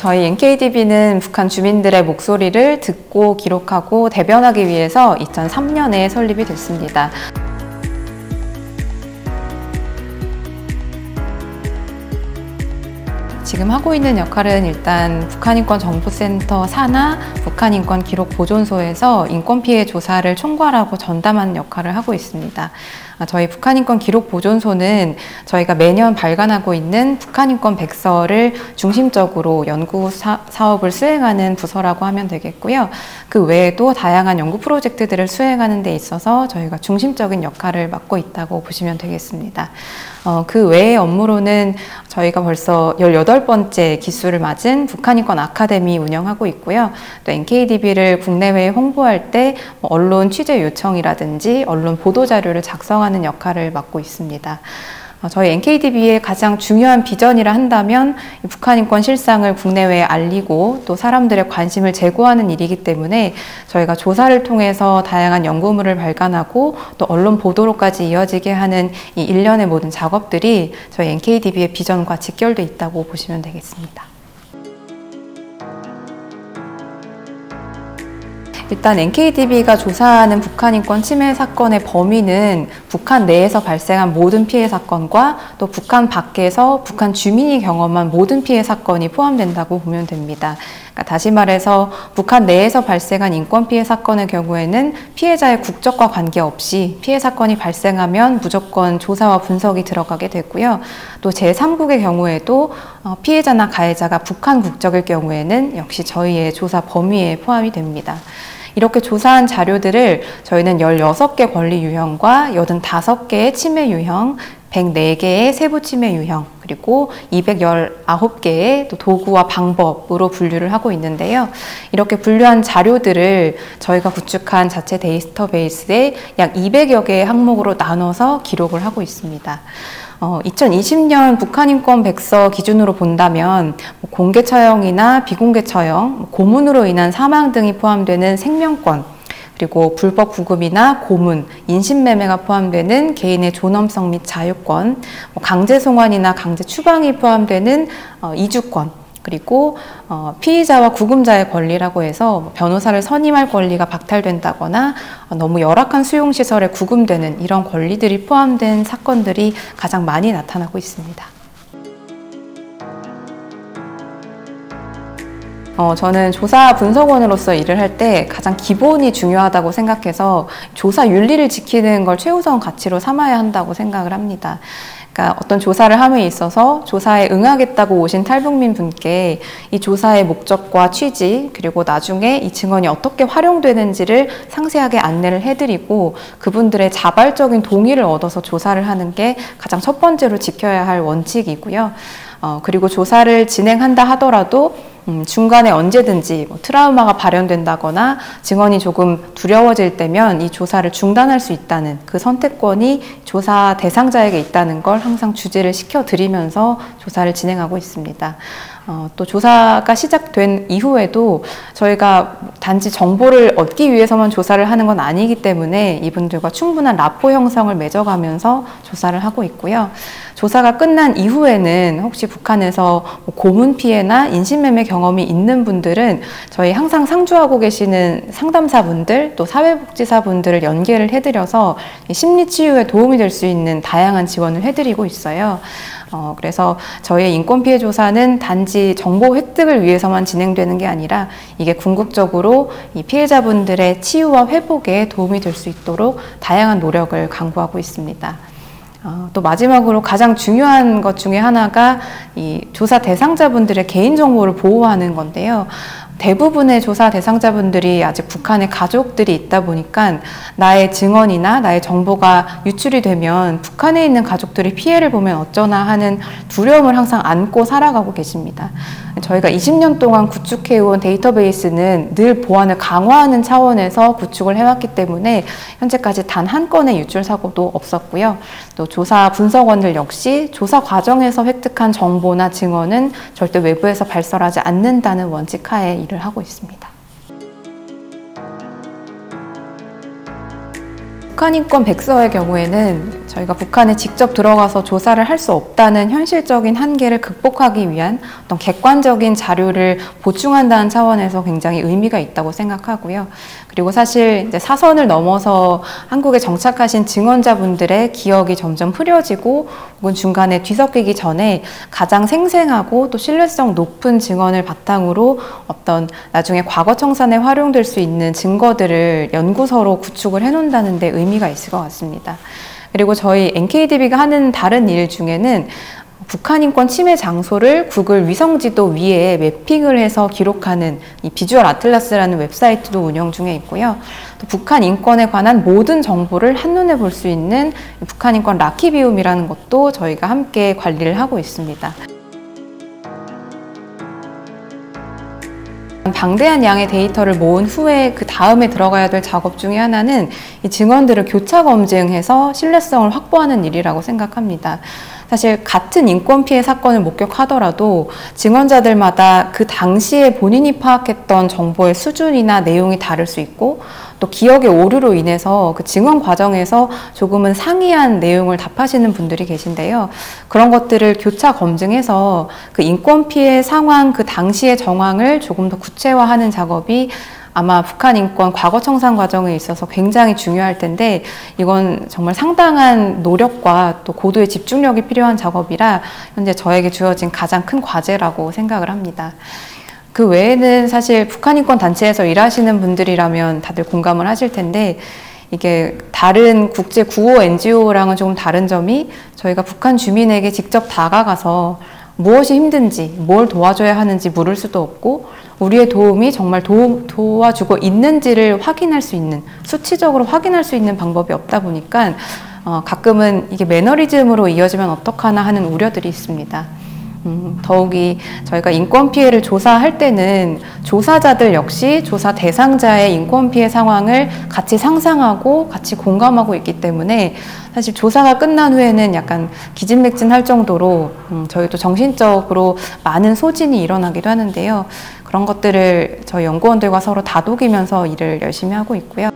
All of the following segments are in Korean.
저희 NKDB는 북한 주민들의 목소리를 듣고 기록하고 대변하기 위해서 2003년에 설립이 됐습니다. 지금 하고 있는 역할은 일단 북한인권정보센터 산하 북한인권기록보존소에서 인권피해 조사를 총괄하고 전담하는 역할을 하고 있습니다. 저희 북한인권기록보존소는 저희가 매년 발간하고 있는 북한인권 백서를 중심적으로 연구 사업을 수행하는 부서라고 하면 되겠고요. 그 외에도 다양한 연구 프로젝트들을 수행하는 데 있어서 저희가 중심적인 역할을 맡고 있다고 보시면 되겠습니다. 그 외의 업무로는 저희가 벌써 18번째 기수를 맞은 북한인권 아카데미 운영하고 있고요. 또 NKDB를 국내외에 홍보할 때 언론 취재 요청이라든지 언론 보도자료를 작성하는 역할을 맡고 있습니다. 저희 NKDB의 가장 중요한 비전이라 한다면 북한인권 실상을 국내외에 알리고 또 사람들의 관심을 제고하는 일이기 때문에 저희가 조사를 통해서 다양한 연구물을 발간하고 또 언론 보도로까지 이어지게 하는 이 일련의 모든 작업들이 저희 NKDB의 비전과 직결돼 있다고 보시면 되겠습니다. 일단 NKDB가 조사하는 북한인권 침해 사건의 범위는 북한 내에서 발생한 모든 피해 사건과 또 북한 밖에서 북한 주민이 경험한 모든 피해 사건이 포함된다고 보면 됩니다. 그러니까 다시 말해서 북한 내에서 발생한 인권 피해 사건의 경우에는 피해자의 국적과 관계없이 피해 사건이 발생하면 무조건 조사와 분석이 들어가게 되고요. 또 제3국의 경우에도 피해자나 가해자가 북한 국적일 경우에는 역시 저희의 조사 범위에 포함이 됩니다. 이렇게 조사한 자료들을 저희는 16개 권리 유형과 85개의 침해 유형, 104개의 세부 침해 유형, 그리고 219개의 또 도구와 방법으로 분류를 하고 있는데요. 이렇게 분류한 자료들을 저희가 구축한 자체 데이터베이스에 약 200여 개의 항목으로 나눠서 기록을 하고 있습니다. 2020년 북한인권 백서 기준으로 본다면 공개 처형이나 비공개 처형, 고문으로 인한 사망 등이 포함되는 생명권, 그리고 불법 구금이나 고문, 인신매매가 포함되는 개인의 존엄성 및 자유권, 강제 송환이나 강제 추방이 포함되는 이주권, 그리고 피의자와 구금자의 권리라고 해서 변호사를 선임할 권리가 박탈된다거나 너무 열악한 수용시설에 구금되는 이런 권리들이 포함된 사건들이 가장 많이 나타나고 있습니다. 저는 조사 분석원으로서 일을 할 때 가장 기본이 중요하다고 생각해서 조사 윤리를 지키는 걸 최우선 가치로 삼아야 한다고 생각을 합니다. 그러니까 어떤 조사를 함에 있어서 조사에 응하겠다고 오신 탈북민 분께 이 조사의 목적과 취지, 그리고 나중에 이 증언이 어떻게 활용되는지를 상세하게 안내를 해드리고 그분들의 자발적인 동의를 얻어서 조사를 하는 게 가장 첫 번째로 지켜야 할 원칙이고요. 그리고 조사를 진행한다 하더라도 중간에 언제든지 트라우마가 발현된다거나 증언이 조금 두려워질 때면 이 조사를 중단할 수 있다는 그 선택권이 조사 대상자에게 있다는 걸 항상 주지를 시켜드리면서 조사를 진행하고 있습니다. 또 조사가 시작된 이후에도 저희가 단지 정보를 얻기 위해서만 조사를 하는 건 아니기 때문에 이분들과 충분한 라포 형성을 맺어가면서 조사를 하고 있고요. 조사가 끝난 이후에는 혹시 북한에서 고문 피해나 인신매매 경험이 있는 분들은 저희 항상 상주하고 계시는 상담사분들 또 사회복지사분들을 연계를 해드려서 심리치유에 도움이 될 수 있는 다양한 지원을 해드리고 있어요. 그래서 저희의 인권피해 조사는 단지 정보 획득을 위해서만 진행되는 게 아니라 이게 궁극적으로 이 피해자분들의 치유와 회복에 도움이 될 수 있도록 다양한 노력을 강구하고 있습니다. 또 마지막으로 가장 중요한 것 중에 하나가 이 조사 대상자분들의 개인정보를 보호하는 건데요. 대부분의 조사 대상자분들이 아직 북한에 가족들이 있다 보니까 나의 증언이나 나의 정보가 유출이 되면 북한에 있는 가족들이 피해를 보면 어쩌나 하는 두려움을 항상 안고 살아가고 계십니다. 저희가 20년 동안 구축해온 데이터베이스는 늘 보안을 강화하는 차원에서 구축을 해왔기 때문에 현재까지 단 한 건의 유출 사고도 없었고요. 또 조사 분석원들 역시 조사 과정에서 획득한 정보나 증언은 절대 외부에서 발설하지 않는다는 원칙 하에 일을 하고 있습니다. 북한 인권 백서의 경우에는 저희가 북한에 직접 들어가서 조사를 할 수 없다는 현실적인 한계를 극복하기 위한 어떤 객관적인 자료를 보충한다는 차원에서 굉장히 의미가 있다고 생각하고요. 그리고 사실 이제 사선을 넘어서 한국에 정착하신 증언자분들의 기억이 점점 흐려지고 혹은 중간에 뒤섞이기 전에 가장 생생하고 또 신뢰성 높은 증언을 바탕으로 어떤 나중에 과거 청산에 활용될 수 있는 증거들을 연구서로 구축을 해놓는다는 데 의미가 있을 것 같습니다. 그리고 저희 NKDB가 하는 다른 일 중에는 북한 인권 침해 장소를 구글 위성지도 위에 매핑을 해서 기록하는 이 비주얼 아틀라스라는 웹사이트도 운영 중에 있고요. 또 북한 인권에 관한 모든 정보를 한눈에 볼 수 있는 북한 인권 라키비움이라는 것도 저희가 함께 관리를 하고 있습니다. 방대한 양의 데이터를 모은 후에 그 다음에 들어가야 될 작업 중에 하나는 이 증언들을 교차 검증해서 신뢰성을 확보하는 일이라고 생각합니다. 사실 같은 인권 피해 사건을 목격하더라도 증언자들마다 그 당시에 본인이 파악했던 정보의 수준이나 내용이 다를 수 있고 또 기억의 오류로 인해서 그 증언 과정에서 조금은 상이한 내용을 답하시는 분들이 계신데요. 그런 것들을 교차 검증해서 그 인권 피해 상황 그 당시의 정황을 조금 더 구체화하는 작업이 아마 북한 인권 과거 청산 과정에 있어서 굉장히 중요할 텐데 이건 정말 상당한 노력과 또 고도의 집중력이 필요한 작업이라 현재 저에게 주어진 가장 큰 과제라고 생각을 합니다. 그 외에는 사실 북한 인권 단체에서 일하시는 분들이라면 다들 공감을 하실 텐데 이게 다른 국제 구호 NGO랑은 조금 다른 점이 저희가 북한 주민에게 직접 다가가서 무엇이 힘든지, 뭘 도와줘야 하는지 물을 수도 없고 우리의 도움이 정말 도와주고 있는지를 확인할 수 있는, 수치적으로 확인할 수 있는 방법이 없다 보니까 가끔은 이게 매너리즘으로 이어지면 어떡하나 하는 우려들이 있습니다. 더욱이 저희가 인권 피해를 조사할 때는 조사자들 역시 조사 대상자의 인권 피해 상황을 같이 상상하고 같이 공감하고 있기 때문에 사실 조사가 끝난 후에는 약간 기진맥진할 정도로 저희도 정신적으로 많은 소진이 일어나기도 하는데요. 그런 것들을 저희 연구원들과 서로 다독이면서 일을 열심히 하고 있고요.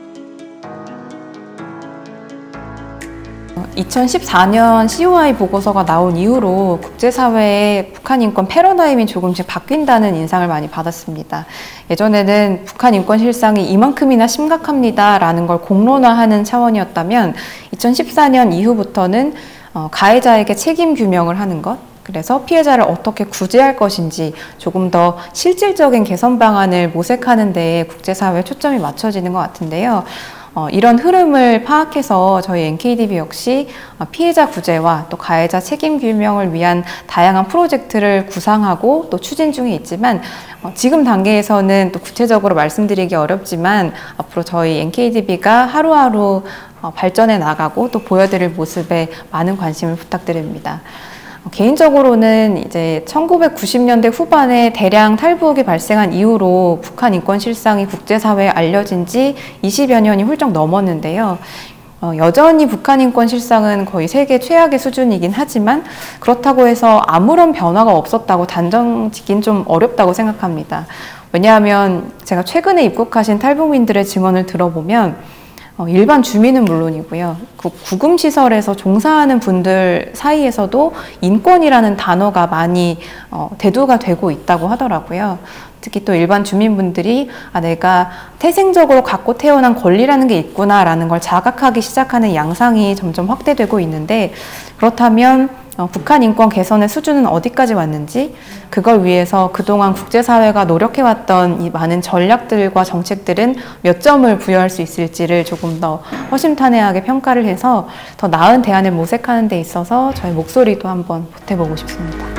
2014년 COI 보고서가 나온 이후로 국제사회의 북한 인권 패러다임이 조금씩 바뀐다는 인상을 많이 받았습니다. 예전에는 북한 인권 실상이 이만큼이나 심각합니다 라는 걸 공론화하는 차원이었다면 2014년 이후부터는 가해자에게 책임 규명을 하는 것, 그래서 피해자를 어떻게 구제할 것인지 조금 더 실질적인 개선 방안을 모색하는 데에 국제사회의 초점이 맞춰지는 것 같은데요. 이런 흐름을 파악해서 저희 NKDB 역시 피해자 구제와 또 가해자 책임 규명을 위한 다양한 프로젝트를 구상하고 또 추진 중에 있지만 지금 단계에서는 또 구체적으로 말씀드리기 어렵지만 앞으로 저희 NKDB가 하루하루 발전해 나가고 또 보여드릴 모습에 많은 관심을 부탁드립니다. 개인적으로는 이제 1990년대 후반에 대량 탈북이 발생한 이후로 북한 인권 실상이 국제사회에 알려진 지 20여 년이 훌쩍 넘었는데요. 여전히 북한 인권 실상은 거의 세계 최악의 수준이긴 하지만 그렇다고 해서 아무런 변화가 없었다고 단정 짓긴 좀 어렵다고 생각합니다. 왜냐하면 제가 최근에 입국하신 탈북민들의 증언을 들어보면 일반 주민은 물론이고요. 그 구금시설에서 종사하는 분들 사이에서도 인권이라는 단어가 많이 대두가 되고 있다고 하더라고요. 특히 또 일반 주민분들이 내가 태생적으로 갖고 태어난 권리라는 게 있구나라는 걸 자각하기 시작하는 양상이 점점 확대되고 있는데 그렇다면 북한 인권 개선의 수준은 어디까지 왔는지 그걸 위해서 그동안 국제사회가 노력해왔던 이 많은 전략들과 정책들은 몇 점을 부여할 수 있을지를 조금 더 허심탄회하게 평가를 해서 더 나은 대안을 모색하는 데 있어서 저희 목소리도 한번 보태보고 싶습니다.